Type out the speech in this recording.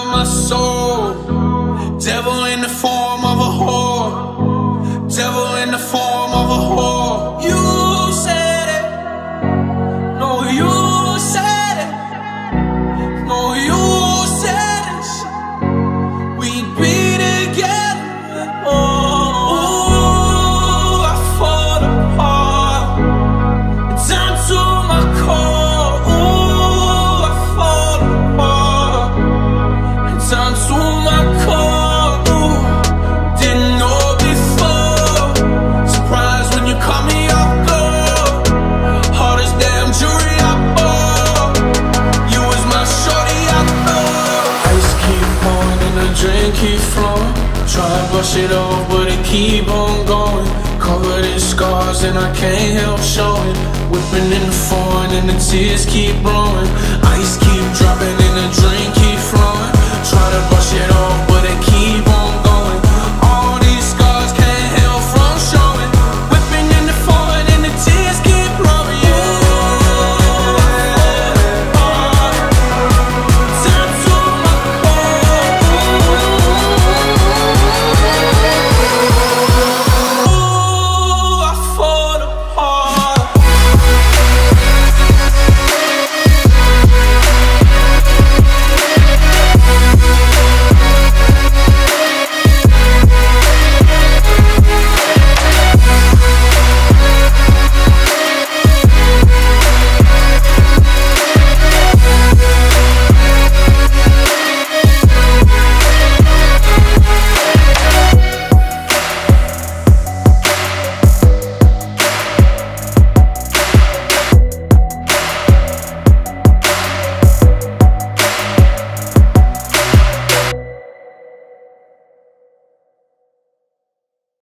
my soul. Devil in the form of a whore. Devil in the form of a whore. You said it. No, you said it. No, you said it. We'd be together. Oh, I fall apart. Down to my core. Oh, I fall apart. Down to my core. Ooh, didn't know before. Surprised when you call me off guard. Hardest damn jewelry I bought. You was my shorty I thought. Ice keep pouring and the drink keep flowing. Try to brush it off but it keep on going. Covered in scars and I can't help showing. Whipping in the foreign and the tears keep blowing. Ice keep dropping and the drink keep